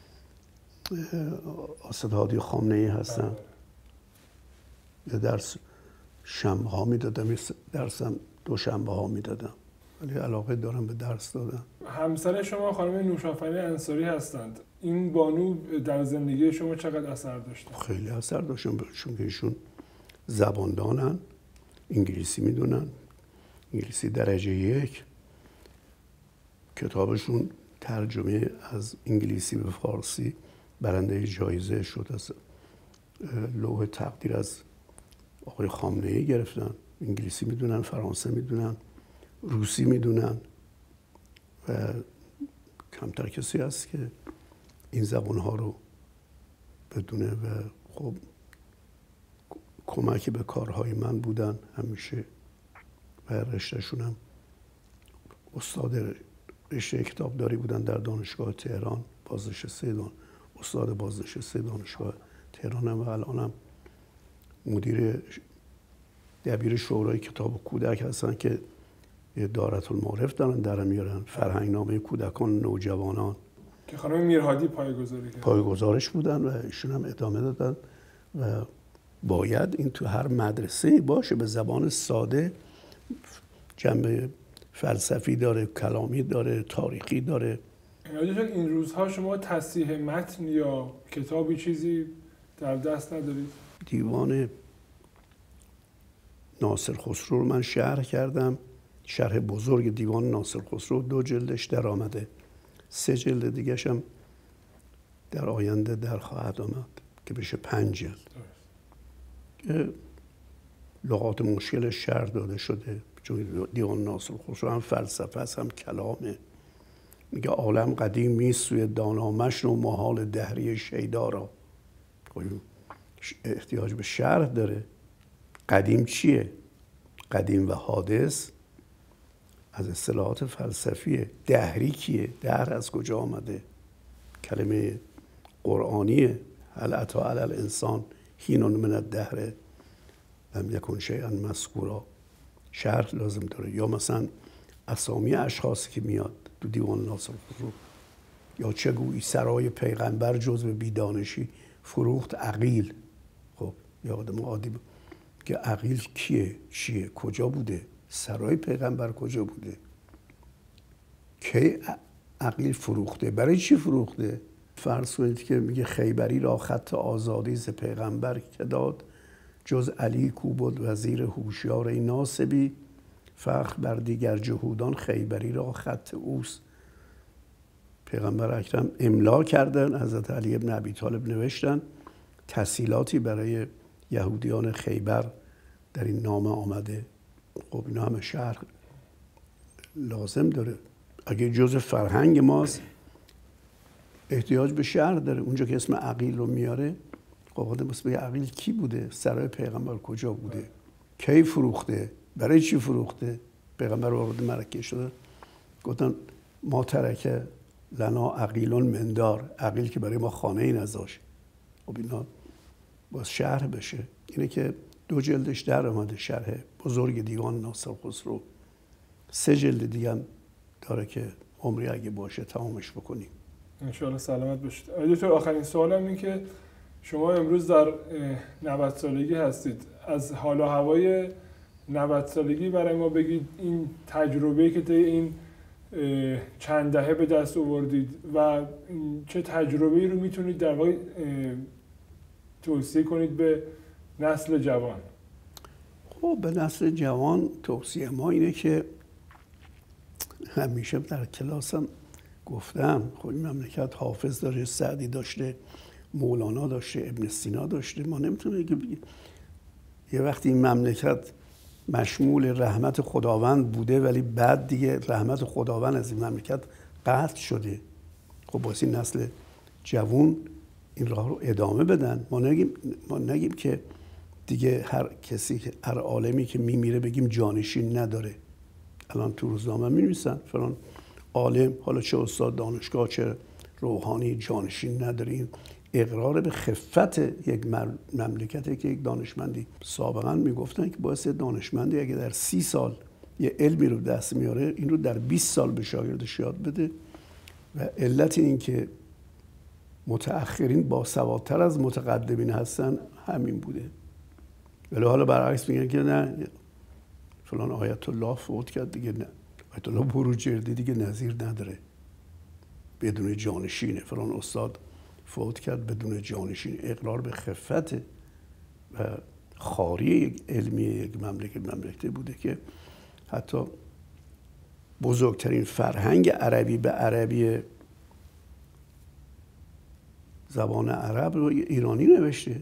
اسدهادی خامنه‌ای هستن. یه درس شنبه ها میدادم، درسم دو شنبه ها میدادم، ولی علاقه دارم به درس دادن. همسر شما خانم نوشافرین انصاری هستند. این بانو در زندگی شما چقدر اثر داشته؟ خیلی اثر داشتن، چون که ایشون زباندانن، انگلیسی میدونن، انگلیسی درجه یک. کتابشون ترجمه از انگلیسی به فارسی برنده جایزه شد، از لوح تقدیر از آقای خامنه‌ای گرفتن. انگلیسی میدونن، فرانسه میدونن، روسی میدونن و کمتر کسی هست که این زبانها رو بدونه. و خب کمکی به کارهای من بودن همیشه. و رشتهشون هم استاد رشته کتابداری بودن در دانشگاه تهران، بازنشسته دان استاد بازنشسته دانشگاه تهران هم، و الان هم مدیر دبیر شورای کتاب کودک هستن که دارت المعارف دارن در میارن، فرهنگنامه کودکان و نوجوانان که خانم میرهادی پایه‌گذاری کردن، پایه‌گذارش بودن و ایشون هم ادامه دادن. و باید این تو هر مدرسه باشه، به زبان ساده، جنبه فلسفی داره، کلامی داره، تاریخی داره. این روزها شما تصحیح متن یا کتابی چیزی در دست ندارید؟ دیوان ناصر خسرو رو من شرح کردم، شرح بزرگ دیوان ناصر خسرو، دو جلدش در آمده، سه جلد دیگه‌ش هم در آینده در خواهد آمد که بشه پنج جلد. که لغات مشکلش شرح داده شده، چون دیوان ناصر خسرو هم فلسفه است هم کلامه. میگه عالم قدیم میست سوی دانا، مشنو محال دهری شیدا را. احتیاج به شرح داره. قدیم چیه؟ قدیم و حادث از اصطلاحات فلسفیه. دهری کیه؟ دهر از کجا آمده؟ کلمه قرآنیه. هل اتی علی الانسان حین من الدهر لم یکن شیئا مذکورا. شرح لازم داره. یا مثلا اسامی اشخاصی که میاد تو دیوان ناصر خسرو، یا چه گویی سرای پیغمبر جزو بیدانشی فروخت عقیل. خب یا آدم عادی که عقیل کیه؟ چیه؟ کجا بوده؟ سرای پیغمبر کجا بوده؟ کی عقیل فروخته؟ برای چی فروخته؟ فرض کنید که میگه خیبری را خط آزادی ز پیغمبر که داد، جز علی کو بود وزیر هوشیار ناصبی، فخر بر دیگر جهودان خیبری را خط اوست. پیغمبر اکرم املا کردن، حضرت علی ابن ابی طالب نوشتن، تسهیلاتی برای یهودیان خیبر در این نامه آمده. خب اینا همه شرح لازم داره. اگه جز فرهنگ ماست احتیاج به شرح داره. اونجا که اسم عقیل رو میاره، خب آدم اسم عقیل کی بوده؟ سرای پیغمبر کجا بوده؟ کی فروخته؟ برای چی فروخته؟ پیغمبر وارد مکه شده، گفتن ما ترکه لنا عقیلون مندار، عقیل که برای ما خانه ای نذاشت. خب اینا باز شرح بشه. اینه که دو جلدش در آمده، شرح بزرگ دیوان ناصر خسرو. سه جلد دیگه هم داره که عمری اگه باشه تمامش بکنیم. انشاءالله سلامت باشید. دکتر آخرین سوالم این که شما امروز در نود سالگی هستید. از حال و هوای نود سالگی برای ما بگید، این تجربه‌ای که طی این چند دهه به دست آوردید و چه تجربه‌ای رو میتونید در واقع توصیه کنید به نسل جوان؟ خب به نسل جوان توصیه ما اینه که همیشه در کلاسم گفتم، خب این مملکت حافظ داره، سعدی داشته، مولانا داشته، ابن سینا داشته. ما نمیتونیم بگیم یه وقتی این مملکت مشمول رحمت خداوند بوده ولی بعد دیگه رحمت خداوند از این مملکت قطع شده. خب واسه نسل جوون این راه رو ادامه بدن. ما نگیم ما نگیم که دیگه هر کسی که هر عالمی که میمیره بگیم جانشین نداره. الان تو روزنامه می‌نویسن فلان عالم، حالا چه استاد دانشگاه چه روحانی، جانشین نداره. این اقرار به خفت یک مملکته که یک دانشمندی سابقا میگفتن که باعث دانشمندی اگه در سی سال یه علمی رو دست میاره این رو در بیست سال به شاگردش یاد بده. و علت این که متأخرین باسوادتر از متقدمین هستن همین بوده. ولی حالا برعکس میگن که نه فلان آیت الله فوت کرد دیگه، نه آیت الله بروجردی دیگه نظیر نداره، بدون جانشینه. فلان استاد فوت کرد بدون جانشین. اقرار به خفت و خاری یک علمی یک مملکت مملکتی بوده که حتی بزرگترین فرهنگ عربی به عربی زبان عرب رو ایرانی نوشته.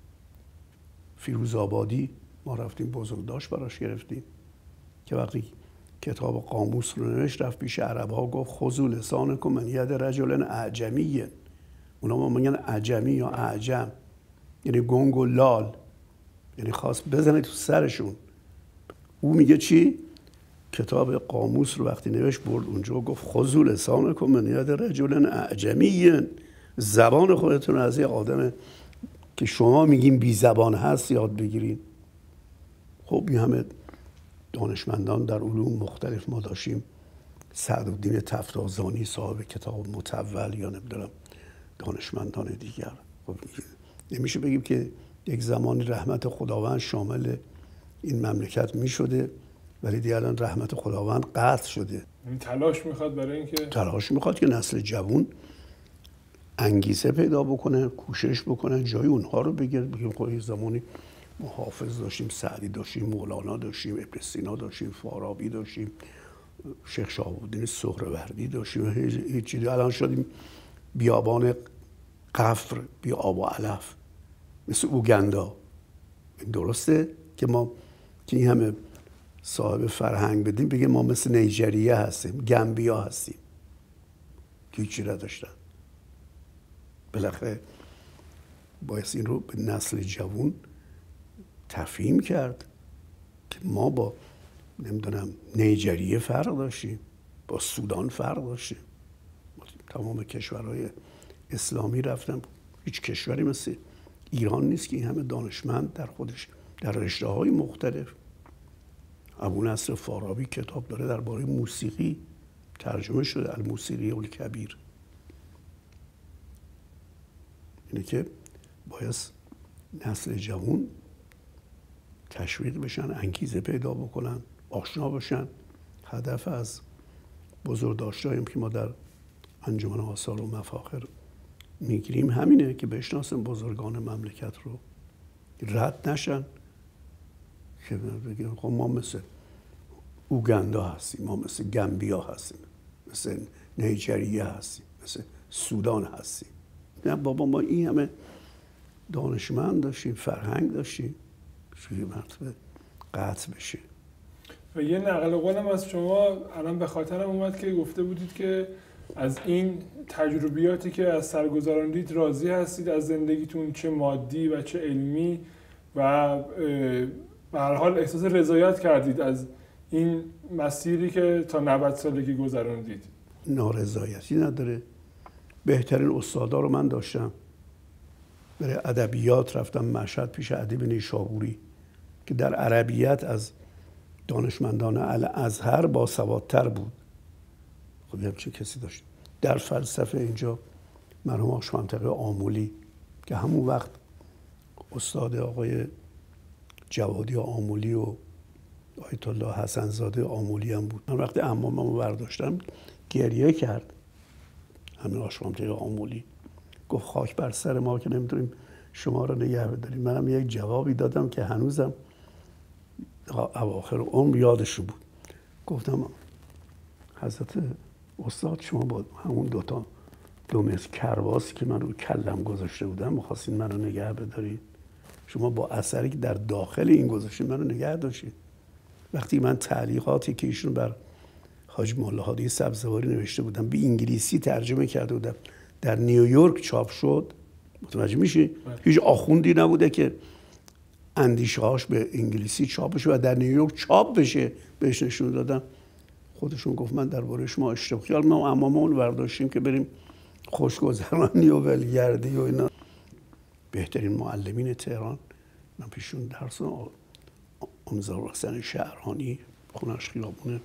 فیروزآبادی ما رفتیم بزرگداشت براش گرفتیم که وقتی کتاب قاموس رو نوشت رفت پیش عرب ها گفت خذوا لسانکم من ید رجل اعجمی. اونا ما میگن عجمی یا اعجم، یعنی گنگ و لال، یعنی خواست بزنه تو سرشون. او میگه چی؟ کتاب قاموس رو وقتی نوشت برد اونجا و گفت خذوا لسانکم من ید رجل اعجمی. زبان خودتون از یه آدم که شما میگین بی زبان هست یاد بگیرین. خب این همه دانشمندان در علوم مختلف ما داشتیم. سعدالدین تفتازانی صاحب کتاب متول یا نمیدونم دانشمندان دیگر. خب نمیشه بگیم که یک زمانی رحمت خداوند شامل این مملکت میشده ولی دیگه الان رحمت خداوند قطع شده. این تلاش میخواد برای اینکه تلاش میخواد که نسل جوان انگیزه پیدا بکنن، کوشش بکنن جای اونها رو بگیرن. بگیم خب یه زمانی ما حافظ داشتیم، سعدی داشتیم، مولانا داشتیم، ابن سینا داشتیم، فارابی داشتیم، شیخ شهاب‌الدین سهروردی داشتیم. هیچ چیزی الان شدیم بیابان قفر، بی آب و علف، مثل اوگندا. این درسته که ما که این همه صاحب فرهنگ بدیم بگیم ما مثل نیجریه هستیم، گمبیا هستیم که هیچی نداشتن. بالاخره باید این رو به نسل جوان تفهیم کرد که ما با نمیدونم نیجریه فرق داشتیم، با سودان فرق داشتیم. تمام کشورهای اسلامی رفتم، هیچ کشوری مثل ایران نیست که این همه دانشمند در خودش در رشته‌های مختلف. ابونصر فارابی کتاب داره درباره موسیقی، ترجمه شده، الموسیقی الکبیر. اینه که باید نسل جوان تشویق بشن، انگیزه پیدا بکنن، آشنا بشن. هدف از بزرگداشت‌هایی که ما در انجمن آثار و مفاخر میگیریم همینه که بشناسن بزرگان مملکت رو، رد نشن که بگن خب ما مثل اوگندا هستیم، ما مثل گمبیا هستیم، مثل نیجریه هستیم، مثل سودان هستیم. نه بابا، ما این همه دانشمند داشتیم، فرهنگ داشتیم، چیزی مرتبه قطع بشه. و یه نقل قولم از شما الان به خاطرم اومد که گفته بودید که از این تجربیاتی که از سرگذراندید راضی هستید از زندگیتون، چه مادی و چه علمی، و به هر حال احساس رضایت کردید از این مسیری که تا نود سالگی گذراندید. نارضایتی نداره. بهترین استادا رو من داشتم. برای ادبیات رفتم مشهد پیش ادیب نیشابوری که در عربیت از دانشمندان الازهر باسوادتر بود. خب هم چه کسی داشت. در فلسفه اینجا مرحوم آقای منطقه آمولی که همون وقت استاد آقای جوادی آمولی و آیت الله حسن زاده آمولی هم بود. من وقتی عماممو برداشتم گریه کرد. همین آشمامطه آمولی گفت خاک بر سر ما که نمیتونیم شما رو نگه بداریم. منم یک جوابی دادم که هنوزم اواخر عمر یادش بود. گفتم حضرت استاد شما با همون دوتا دو متر کرباسی که من رو کلم گذاشته بودم می‌خواستین منو نگه بدارید. شما با اثری که در داخل این گذاشتین منو نگه داشتید. وقتی من تعلیقاتی که ایشون بر حاج مولا هادی سبزواری نوشته بودم به انگلیسی ترجمه کرده بودم در نیویورک چاپ شد، متوجه میشی؟ هیچ آخوندی نبوده که اندیشه هاش به انگلیسی چاپ بشه و در نیویورک چاپ بشه بهش نشون دادم. خودشون گفت من درباره شما اشتباه خیال ما امامون برداشتیم که بریم خوشگذرانی و ولگردی و اینا. بهترین معلمین تهران من پیشون درس امزار حسن شهرانی خونش خیابون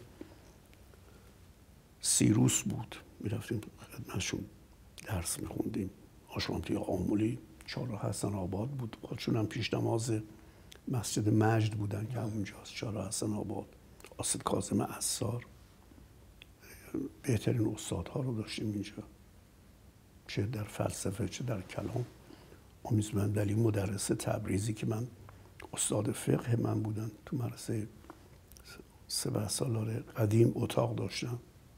سیروس بود، میرفتیم خدمتشون درس میخوندیم. آشانتی آمولی چهار حسن آباد بود، خودشون هم پیش نماز مسجد مجد بودن که همونجاست چهار حسن آباد. آسد کاظم عصار. بهترین استادها رو داشتیم اینجا، چه در فلسفه چه در کلام. آمیزمند علی مدرس تبریزی که من استاد فقه من بودن تو مدرسه سه سالاره قدیم اتاق داشتم.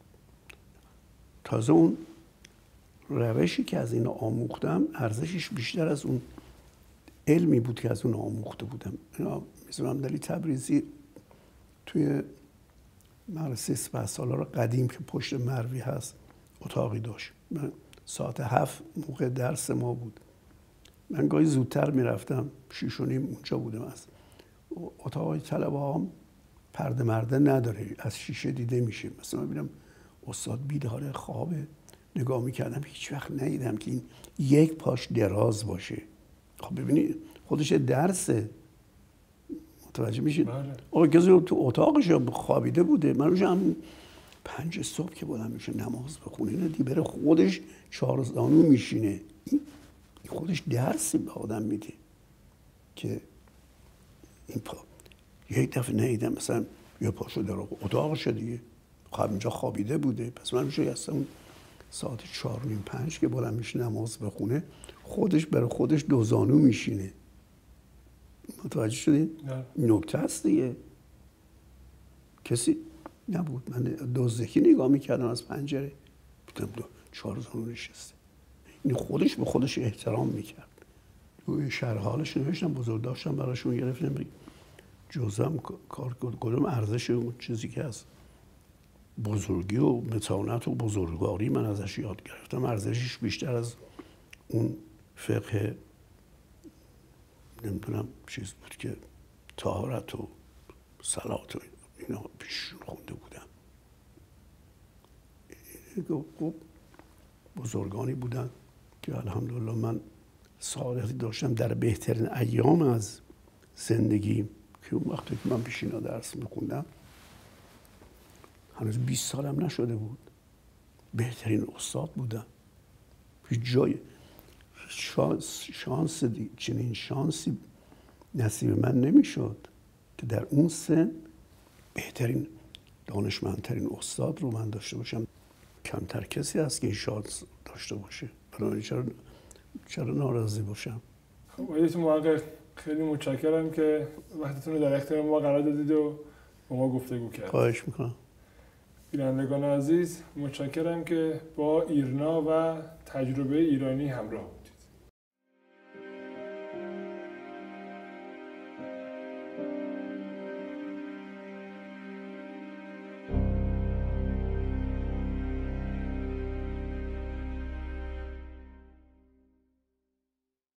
تازه اون روشی که از این آموختم ارزشش بیشتر از اون علمی بود که از اون آموخته بودم. آمیزمند علی تبریزی توی مدرسه سه سالاره قدیم که پشت مروی هست اتاقی داشت. من ساعت هفت موقع درس ما بود، من گاهی زودتر میرفتم، شیش و نیم اونجا بودم. از اتاقای طلبه هم پرده مرده نداره، از شیشه دیده میشه. مثلا من ببینم استاد بیداره خوابه، نگاه میکردم هیچ وقت ندیدم که این یک پاش دراز باشه. خب ببینید خودش درسه، متوجه میشید؟ آقا کسی تو اتاقش خوابیده بوده، من روش هم پنج صبح که بلند میشه نماز بخونه اینه دی بره خودش چهار زانو میشینه. این خودش درسی به آدم میده که این پا یک دفعه ندیدم مثلا یه پاشو در اتاقش دیگه خب اینجا خوابیده بوده. پس من میشه اصلا ساعت چهار نیم پنج که بلند میشه نماز بخونه خودش برای خودش دو زانو میشینه. متوجه شدین؟ نکته هست دیگه. کسی نبود. من دزدکی نگاه میکردم از پنجره، بودم دو چهار زانو نشسته. این خودش به خودش احترام میکرد. توی شرح حالش نوشتم، بزرگ داشتم براشون گرفتم جزم کار کردم ارزش اون چیزی که از بزرگی و متانت و بزرگواری من ازش یاد گرفتم ارزشش بیشتر از اون فقه نمیدونم چیز بود که طهارت و صلات و اینا پیششون خونده بودم. بزرگانی بودن که الحمدلله من سعادتی داشتم در بهترین ایام از زندگی که اون وقتی که من پیش اینا درس میخوندم هنوز بیست سالم نشده بود، بهترین استاد بودم. هیچ جای شانس, شانس دی. چنین شانسی نصیب من نمیشد که در اون سن بهترین دانشمندترین استاد رو من داشته باشم. کمتر کسی هست که این شانس داشته باشه. برای چرا چرا ناراضی باشم؟ خب آقای محقق خیلی متشکرم که وقتتون رو در اختیار ما قرار دادید و با ما گفتگو کردید. خواهش میکنم. بینندگان عزیز متشکرم که با ایرنا و تجربه ایرانی همراه